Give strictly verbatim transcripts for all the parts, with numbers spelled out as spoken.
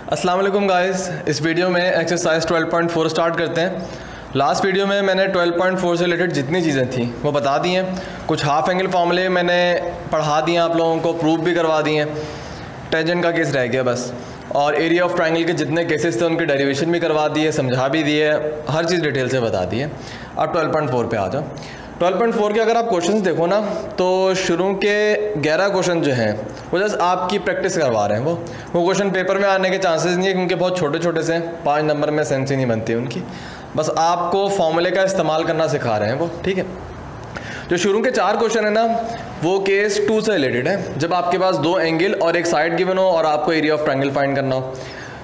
अस्सलाम वालेकुम गाइस, इस वीडियो में exercise twelve point four start करते हैं। लास्ट वीडियो में मैंने ट्वेल्व पॉइंट फोर से रिलेटेड जितनी चीज़ें थी वो बता दी हैं। कुछ हाफ एंगल फार्मूले मैंने पढ़ा दिए आप लोगों को, प्रूफ भी करवा दिए हैं। टेंजेंट का केस रह गया बस, और एरिया ऑफ ट्रायंगल के जितने केसेस थे उनकी डेरिवेशन भी करवा दिए, समझा भी दिए, हर चीज़ डिटेल से बता दी है। अब ट्वेल्व पॉइंट फोर पे आ जाओ। ट्वेल्व पॉइंट फोर के अगर आप क्वेश्चंस देखो ना तो शुरू के ग्यारह क्वेश्चन जो हैं वो जस्ट आपकी प्रैक्टिस करवा रहे हैं। वो वो क्वेश्चन पेपर में आने के चांसेस नहीं है क्योंकि बहुत छोटे छोटे से हैं, पाँच नंबर में सेंस ही नहीं बनती उनकी। बस आपको फॉर्मूले का इस्तेमाल करना सिखा रहे हैं वो, ठीक है। जो शुरू के चार क्वेश्चन है ना वो केस टू से रिलेटेड है, जब आपके पास दो एंगल और एक साइड गिवन हो और आपको एरिया ऑफ ट्रायंगल फाइंड करना हो।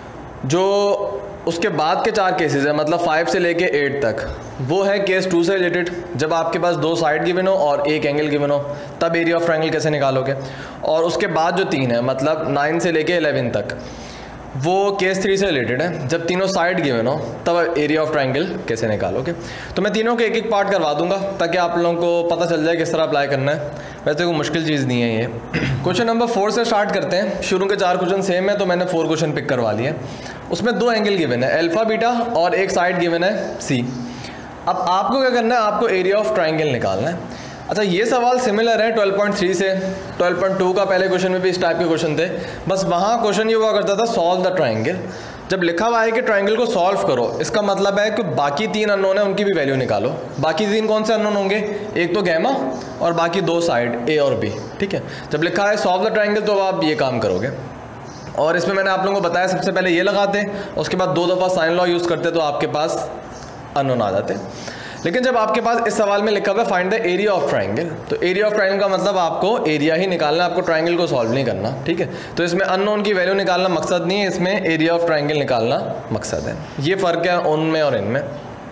जो उसके बाद के चार केसेस है, मतलब फाइव से लेके एट तक, वो है केस टू से रिलेटेड, जब आपके पास दो साइड गिवन हो और एक एंगल गिवन हो, तब एरिया ऑफ ट्रायंगल कैसे निकालोगे। और उसके बाद जो तीन है, मतलब नाइन से लेके इलेवन तक, वो केस थ्री से रिलेटेड है, जब तीनों साइड गिवन हो तब एरिया ऑफ ट्रायंगल कैसे निकालोगे। तो मैं तीनों के एक एक पार्ट करवा दूंगा ताकि आप लोगों को पता चल जाए किस तरह अप्लाई करना है। वैसे कोई मुश्किल चीज़ नहीं है ये। क्वेश्चन नंबर फोर से स्टार्ट करते हैं। शुरू के चार क्वेश्चन सेम है तो मैंने फोर क्वेश्चन पिक करवा लिए। उसमें दो एंगल गिवन है, अल्फा बीटा, और एक साइड गिवन है सी। अब आपको क्या करना है, आपको एरिया ऑफ ट्रायंगल निकालना है। अच्छा, ये सवाल सिमिलर है ट्वेल्व पॉइंट थ्री से। ट्वेल्व पॉइंट टू का पहले क्वेश्चन में भी इस टाइप के क्वेश्चन थे, बस वहाँ क्वेश्चन ये हुआ करता था सॉल्व द ट्रायंगल। जब लिखा हुआ है कि ट्रायंगल को सॉल्व करो, इसका मतलब है कि बाकी तीन अननोन है उनकी भी वैल्यू निकालो। बाकी तीन कौन से अननोन होंगे, एक तो गैमा और बाकी दो साइड ए और बी, ठीक है। जब लिखा है सॉल्व द ट्रायंगल तो आप ये काम करोगे। और इसमें मैंने आप लोगों को बताया सबसे पहले ये लगाते, उसके बाद दो दफ़ा साइन लॉ यूज़ करते तो आपके पास अननोन आ जाते। लेकिन जब आपके पास इस सवाल में लिखा हुआ है find the area of triangle, तो एरिया ऑफ ट्रायंगल का मतलब आपको एरिया ही निकालना है, आपको ट्रायंगल को सॉल्व नहीं करना, ठीक है। तो इसमें अननोन की वैल्यू निकालना मकसद नहीं है, इसमें एरिया ऑफ ट्रायंगल निकालना मकसद है। ये फ़र्क है उनमें और इनमें।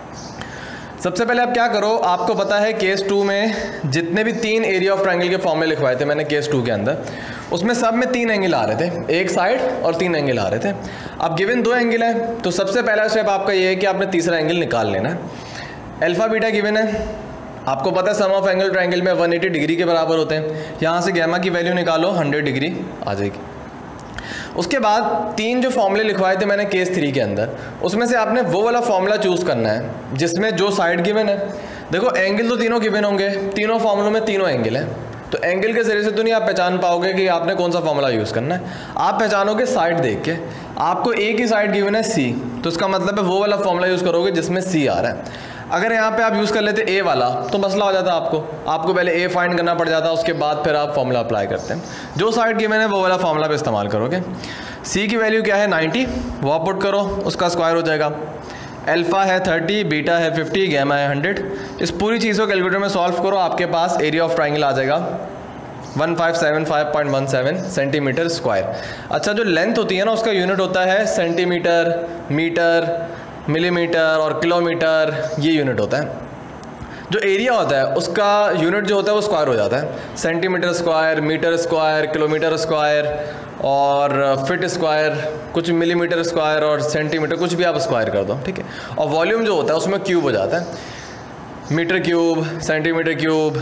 सबसे पहले आप क्या करो, आपको पता है केस टू में जितने भी तीन एरिया ऑफ ट्रायंगल के फॉर्मूले लिखवाए थे मैंने केस टू के अंदर, उसमें सब में तीन एंगल आ रहे थे, एक साइड और तीन एंगल आ रहे थे। अब गिवन दो एंगल है तो सबसे पहला स्टेप आपका ये है कि आपने तीसरा एंगल निकाल लेना है। अल्फा बीटा गिवन है, आपको पता है सम ऑफ एंगल ट्रायंगल में वन एटी डिग्री के बराबर होते हैं। यहाँ से गैमा की वैल्यू निकालो, हंड्रेड डिग्री आ जाएगी। उसके बाद तीन जो फॉर्मूले लिखवाए थे मैंने केस थ्री के अंदर, उसमें से आपने वो वाला फॉर्मूला चूज़ करना है जिसमें जो साइड गिवन है। देखो एंगल तो तीनों गिवन होंगे, तीनों फॉर्मूलों में तीनों एंगल हैं, तो एंगल के जरिए से तो नहीं आप पहचान पाओगे कि आपने कौन सा फॉर्मूला यूज़ करना है। आप पहचानोगे साइड देख के। आपको एक ही साइड गिवन है सी, तो इसका मतलब है वो वाला फॉर्मूला यूज़ करोगे जिसमें सी आ रहा है। अगर यहाँ पे आप यूज़ कर लेते ए वाला तो मसला हो जाता आपको आपको पहले ए फाइंड करना पड़ जाता, उसके बाद फिर आप फॉर्मूला अप्लाई करते हैं। जो साइड गिवन है वो वाला फॉर्मूला पे इस्तेमाल करोगे। सी की वैल्यू क्या है, नाइन्टी, वो आप पुट करो, उसका स्क्वायर हो जाएगा। अल्फा है थर्टी, बीटा है फिफ्टी, गैमा है हंड्रेड। इस पूरी चीज़ को कैलकुलेटर में सॉल्व करो, आपके पास एरिया ऑफ ट्रायंगल आ जाएगा one five seven five point one seven centimetre square. अच्छा, जो लेंथ होती है ना उसका यूनिट होता है सेंटीमीटर, मीटर, मिलीमीटर और किलोमीटर, ये यूनिट होता है। जो एरिया होता है उसका यूनिट जो होता है वो स्क्वायर हो जाता है। Centimetre square, metre square, kilometre square और फिट स्क्वायर, कुछ मिलीमीटर स्क्वायर और सेंटीमीटर, कुछ भी आप स्क्वायर कर दो, ठीक है। और वॉल्यूम जो होता है उसमें क्यूब हो जाता है, मीटर क्यूब, सेंटीमीटर क्यूब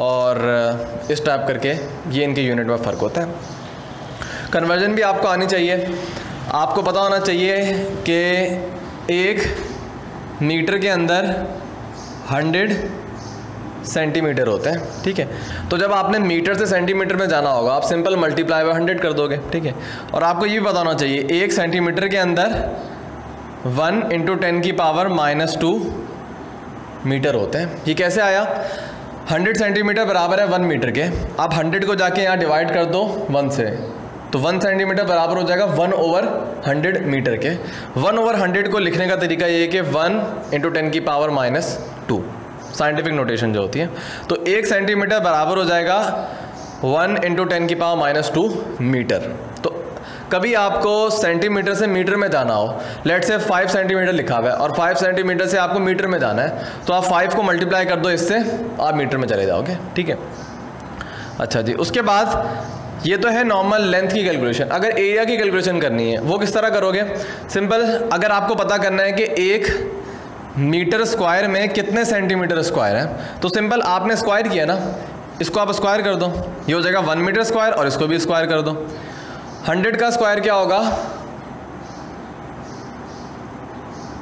और इस टाइप करके ये इनके यूनिट में फ़र्क होता है। कन्वर्जन भी आपको आनी चाहिए। आपको पता होना चाहिए कि एक मीटर के अंदर हंड्रेड सेंटीमीटर होते हैं, ठीक है। तो जब आपने मीटर से सेंटीमीटर में जाना होगा आप सिंपल मल्टीप्लाई बाय हंड्रेड कर दोगे, ठीक है। और आपको ये भी पता होना चाहिए एक सेंटीमीटर के अंदर वन इंटू टेन की पावर माइनस टू मीटर होते हैं। ये कैसे आया, हंड्रेड सेंटीमीटर बराबर है वन मीटर के। आप हंड्रेड को जाके यहाँ डिवाइड कर दो वन से, तो वन सेंटीमीटर बराबर हो जाएगा वन ओवर हंड्रेड मीटर के। वन ओवर हंड्रेड को लिखने का तरीका ये है कि वन इंटू टेन की power minus two, scientific notation जो होती है। तो एक सेंटीमीटर बराबर हो जाएगा वन इंटू टेन की पावर माइनस टू मीटर। तो कभी आपको सेंटीमीटर से मीटर में जाना हो, लेट से फाइव सेंटीमीटर लिखा हुआ है और फाइव सेंटीमीटर से आपको मीटर में जाना है, तो आप फाइव को मल्टीप्लाई कर दो इससे, आप मीटर में चले जाओगे, ठीक है। अच्छा जी, उसके बाद ये तो है नॉर्मल लेंथ की कैलकुलेशन। अगर एरिया की कैलकुलेशन करनी है वो किस तरह करोगे, सिंपल, अगर आपको पता करना है कि एक मीटर स्क्वायर में कितने सेंटीमीटर स्क्वायर है, तो सिंपल आपने स्क्वायर किया ना, इसको आप स्क्वायर कर दो, ये हो जाएगा वन मीटर स्क्वायर, और इसको भी स्क्वायर कर दो। हंड्रेड का स्क्वायर क्या होगा,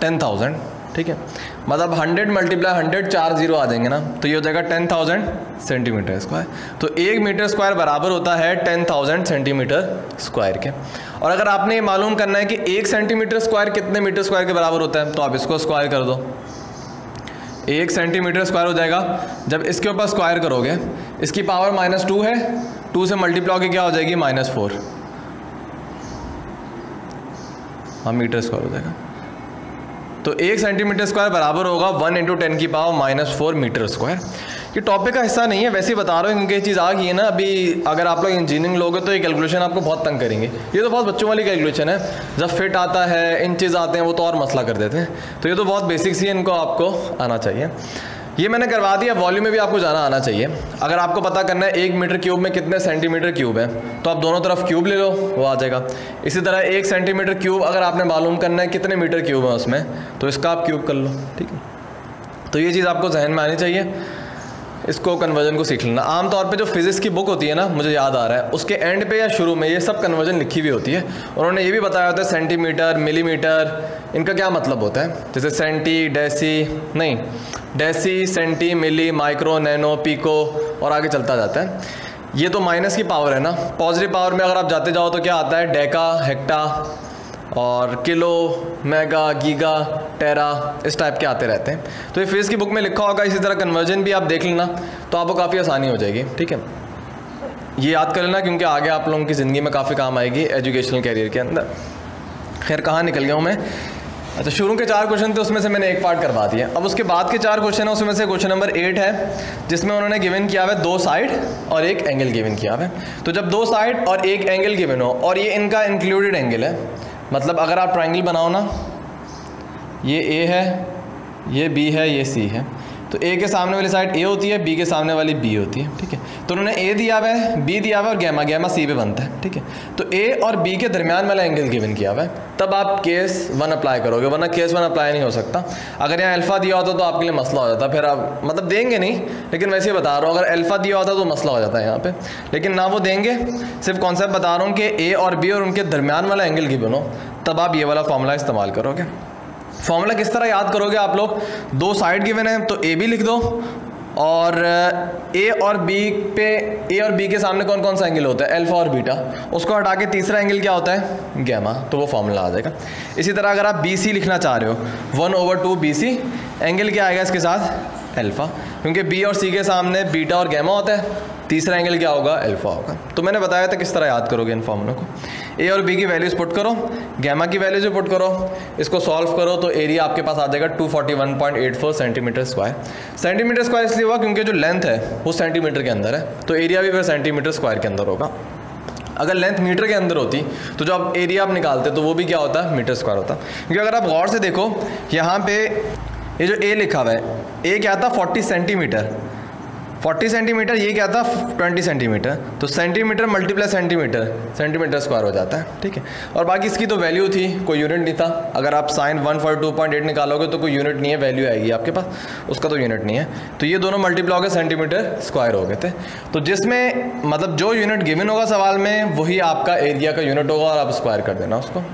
टेन थाउजेंड, ठीक है। मतलब हंड्रेड मल्टीप्लाई हंड्रेड, चार जीरो आ जाएंगे ना, तो ये हो जाएगा टेन थाउजेंड सेंटीमीटर स्क्वायर। तो एक मीटर स्क्वायर बराबर होता है टेन थाउजेंड सेंटीमीटर स्क्वायर के। और अगर आपने ये मालूम करना है कि एक सेंटीमीटर स्क्वायर कितने मीटर स्क्वायर के बराबर होता है, तो आप इसको स्क्वायर कर दो, एक सेंटीमीटर स्क्वायर हो जाएगा। जब इसके ऊपर स्क्वायर करोगे, इसकी पावर माइनस टू है, टू से मल्टीप्लाई होकर क्या हो जाएगी, माइनस फोर, हाँ मीटर स्क्वायर हो जाएगा। तो एक सेंटीमीटर स्क्वायर बराबर होगा वन इंटू टेन की power minus four metre square. ये टॉपिक का हिस्सा नहीं है, वैसे ही बता रहा हूँ क्योंकि ये चीज़ आ गई है ना। अभी अगर आप लोग इंजीनियरिंग लोगे तो ये कैलकुलेशन आपको बहुत तंग करेंगे। ये तो बहुत बच्चों वाली कैलकुलेशन है, जब फिट आता है, इन चीज़ आते हैं, वो तो और मसला कर देते हैं। तो ये तो बहुत बेसिक्स ही, इनको आपको आना चाहिए। ये मैंने करवा दिया, वॉल्यूम में भी आपको जाना आना चाहिए। अगर आपको पता करना है एक मीटर क्यूब में कितने सेंटीमीटर क्यूब है, तो आप दोनों तरफ क्यूब ले लो, वो आ जाएगा। इसी तरह एक सेंटीमीटर क्यूब अगर आपने मालूम करना है कितने मीटर क्यूब है उसमें, तो इसका आप क्यूब कर लो, ठीक है। तो ये चीज़ आपको जहन में आनी चाहिए, इसको कन्वर्जन को सीख लेना। आमतौर पे जो फिजिक्स की बुक होती है ना, मुझे याद आ रहा है, उसके एंड पे या शुरू में ये सब कन्वर्जन लिखी हुई होती है। उन्होंने ये भी बताया होता है सेंटीमीटर, मिलीमीटर, इनका क्या मतलब होता है। जैसे सेंटी, डेसी, नहीं deci, centi, milli, micro, nano, pico और आगे चलता जाता है। ये तो माइनस की पावर है ना। पॉजिटिव पावर में अगर आप जाते जाओ तो क्या आता है, डेका, हेक्टा और किलो, मेगा, गीगा, टेरा, इस टाइप के आते रहते हैं। तो ये फिजिक्स की बुक में लिखा होगा। इसी तरह कन्वर्जन भी आप देख लेना, तो आपको काफ़ी आसानी हो जाएगी, ठीक है। ये याद कर लेना क्योंकि आगे आप लोगों की ज़िंदगी में काफ़ी काम आएगी एजुकेशनल कैरियर के अंदर। खैर कहाँ निकल गया हूँ मैं। अच्छा, शुरू के चार क्वेश्चन थे, उसमें से मैंने एक पार्ट करवा दिया। अब उसके बाद के चार क्वेश्चन है, उसमें से क्वेश्चन नंबर एट है, जिसमें उन्होंने गिवन किया हुआ है दो साइड और एक एंगल गिवन किया हुआ है। तो जब दो साइड और एक एंगल गिवन हो और ये इनका इंक्लूडेड एंगल है, मतलब अगर आप ट्रायंगल बनाओ ना, ये ए है, ये बी है, ये सी है, तो ए के सामने वाली साइड ए होती है, बी के सामने वाली बी होती है, ठीक है। तो उन्होंने ए दिया हुआ है, बी दिया हुआ है और गैमा, गैमा सी पे बनता है, ठीक है। तो ए और बी के दरमियान वाला एंगल गिवन किया हुआ है, तब आप केस वन अप्लाई करोगे, वरना केस वन अप्लाई नहीं हो सकता। अगर यहाँ अल्फा दिया होता तो आपके लिए मसला हो जाता, फिर आप मतलब देंगे नहीं, लेकिन वैसे ही बता रहा हूँ, अगर अल्फा दिया होता तो मसला हो जाता है यहाँ पे, लेकिन ना वो देंगे। सिर्फ कॉन्सेप्ट बता रहा हूँ कि ए और बी और उनके दरमियान वाला एंगल गिवन हो, तब आप ये वाला फॉर्मूला इस्तेमाल करोगे। फॉर्मूला किस तरह याद करोगे आप लोग, दो साइड गिवन है तो ए बी लिख दो, और ए और बी पे, ए और बी के सामने कौन कौन सा एंगल होता है, अल्फा और बीटा, उसको हटा के तीसरा एंगल क्या होता है, गैमा, तो वो फॉर्मूला आ जाएगा। इसी तरह अगर आप बी सी लिखना चाह रहे हो, one over two B C, angle क्या आएगा इसके साथ, अल्फा, क्योंकि बी और सी के सामने बीटा और गैमा होता है, तीसरा एंगल क्या होगा, अल्फा होगा। तो मैंने बताया था किस तरह याद करोगे इन फॉर्मूलों को। ए और बी की वैल्यूज पुट करो, गैमा की वैल्यूज पुट करो, इसको सॉल्व करो, तो एरिया आपके पास आ जाएगा two forty one point eight four centimetre square. Centimetre square इसलिए हुआ क्योंकि जो लेंथ है वो सेंटीमीटर के अंदर है, तो एरिया भी फिर सेंटीमीटर स्क्वायर के अंदर होगा। अगर लेंथ मीटर के अंदर होती तो जो आप एरिया आप निकालते तो वो भी क्या होता है, मीटर स्क्वायर होता। क्योंकि अगर आप गौर से देखो, यहाँ पे ये जो ए लिखा हुआ है, ए क्या था फोर्टी सेंटीमीटर, फोर्टी सेंटीमीटर, ये क्या था ट्वेंटी सेंटीमीटर, तो centimetre multiply centimetre, centimetre square हो जाता है, ठीक है। और बाकी इसकी तो वैल्यू थी, कोई यूनिट नहीं था। अगर आप sine one forty two point eight निकालोगे तो कोई यूनिट नहीं है, वैल्यू आएगी आपके पास, उसका तो यूनिट नहीं है। तो ये दोनों मल्टीप्लाई हो गए, सेंटीमीटर स्क्वायर हो गए थे। तो जिसमें मतलब जो यूनिट गिवन होगा सवाल में, वही आपका एरिया का यूनिट होगा और आप स्क्वायर कर देना उसको।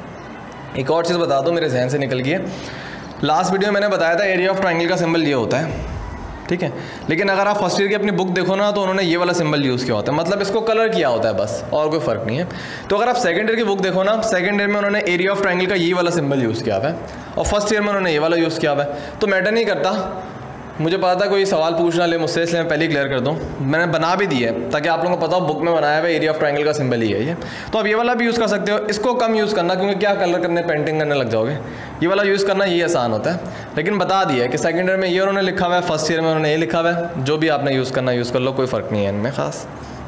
एक और चीज़ बता दो, मेरे जहन से निकल गई है, लास्ट वीडियो में मैंने बताया था एरिया ऑफ ट्रायंगल का सिंबल ये होता है, ठीक है। लेकिन अगर आप फर्स्ट ईयर की अपनी बुक देखो ना, तो उन्होंने ये वाला सिंबल यूज़ किया होता है, मतलब इसको कलर किया होता है बस, और कोई फ़र्क नहीं है। तो अगर आप सेकंड ईयर की बुक देखो ना, सेकंड ईयर में उन्होंने एरिया ऑफ ट्रायंगल का ये वाला सिंबल यूज़ किया हुआ है, और फर्स्ट ईयर में उन्होंने ये वाला यूज़ किया हुआ है। तो मैटर नहीं करता, मुझे पता था कोई सवाल पूछना ले मुझसे, इसलिए मैं पहले ही क्लियर कर दूँ। मैंने बना भी दी है ताकि आप लोगों को पता हो बुक में बनाया हुआ एरिया ऑफ ट्रायंगल का सिंबल ही है ये। तो आप ये वाला भी यूज़ कर सकते हो, इसको कम यूज़ करना, क्योंकि क्या कलर करने पेंटिंग करने लग जाओगे। ये वाला यूज़ करना ये आसान होता है, लेकिन बता दिया है कि सेकंड ईयर में ये उन्होंने लिखा हुआ है, फर्स्ट ईयर में उन्होंने ये लिखा हुआ है। जो भी आपने यूज़ करना यूज़ कर लो, कोई फ़र्क नहीं है इनमें ख़ास।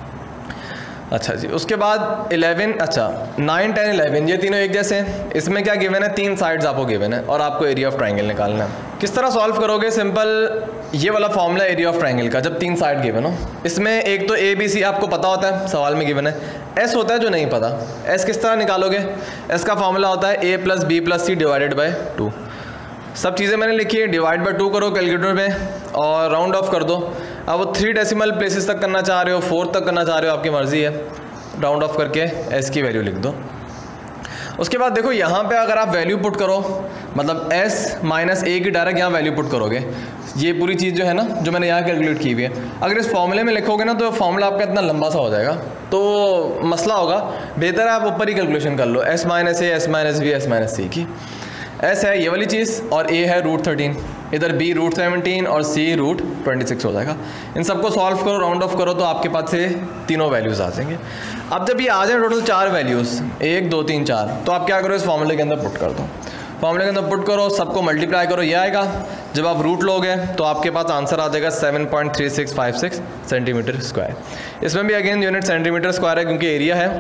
अच्छा जी, उसके बाद इलेवन, अच्छा नाइन टेन इलेवन, ये तीनों एक जैसे हैं। इसमें क्या गिवन है, तीन साइड्स आपको गिवन है और आपको एरिया ऑफ ट्रायंगल निकालना है। किस तरह सॉल्व करोगे, सिंपल ये वाला फॉर्मूला एरिया ऑफ ट्रायंगल का, जब तीन साइड गिवन हो। इसमें एक तो ए बी सी आपको पता होता है, सवाल में गिवन है। एस होता है जो नहीं पता, एस किस तरह निकालोगे, एस का फॉर्मूला होता है A plus B plus C divided by two. सब चीज़ें मैंने लिखी है, डिवाइड बाई टू करो कैलकुलेटर में और राउंड ऑफ कर दो। अब वो थ्री डेसिमल प्लेसेस तक करना चाह रहे हो, फोर तक करना चाह रहे हो, आपकी मर्ज़ी है। राउंड ऑफ करके एस की वैल्यू लिख दो। उसके बाद देखो यहाँ पे अगर आप वैल्यू पुट करो, मतलब s माइनस ए की डायरेक्ट यहाँ वैल्यू पुट करोगे, ये पूरी चीज़ जो है ना जो मैंने यहाँ कैलकुलेट की हुई है, अगर इस फॉर्मूले में लिखोगे ना तो फॉर्मूला आपका इतना लंबा सा हो जाएगा, तो मसला होगा। बेहतर है आप ऊपर ही कैलकुलेशन कर लो, s minus A, S minus B, S minus C की। s है ये वाली चीज़ और a है रूट थर्टीन, इधर b रूट सेवनटीन और c रूट ट्वेंटी सिक्स हो जाएगा। इन सबको सॉल्व करो, राउंड ऑफ करो तो आपके पास से तीनों वैल्यूज़ आ जाएंगे। अब जब ये आ जाए टोटल चार वैल्यूज़, एक दो तीन चार, तो आप क्या करो इस फॉर्मूले के अंदर पुट कर दो। फॉर्मूले के अंदर पुट करो, सबको मल्टीप्लाई करो, ये आएगा। जब आप रूट लोगे तो आपके पास आंसर आ जाएगा seven point three six five six centimetre square. इसमें भी अगेन यूनिट सेंटीमीटर स्क्वायर है क्योंकि एरिया है।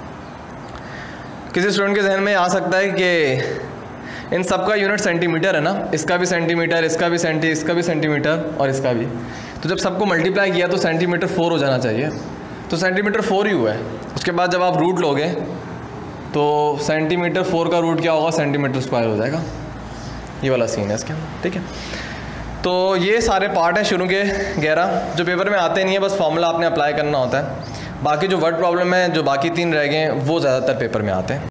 किसी स्टूडेंट के जहन में आ सकता है कि इन सब का यूनिट सेंटीमीटर है ना, इसका भी सेंटीमीटर, इसका भी सेंटी, इसका भी सेंटीमीटर और इसका भी, तो जब सबको मल्टीप्लाई किया तो सेंटीमीटर फोर हो जाना चाहिए, तो सेंटीमीटर फोर ही हुआ है। उसके बाद जब आप रूट लोगे तो सेंटीमीटर फोर का रूट क्या होगा, सेंटीमीटर स्क्वायर हो जाएगा। ये वाला सीन है इसके अंदर, ठीक है। तो ये सारे पार्ट हैं शुरू के ग्यारह, जो पेपर में आते नहीं है, बस फॉर्मूला आपने अप्लाई करना होता है। बाकी जो वर्ड प्रॉब्लम है, जो बाकी तीन रह गए हैं, वो ज़्यादातर पेपर में आते हैं।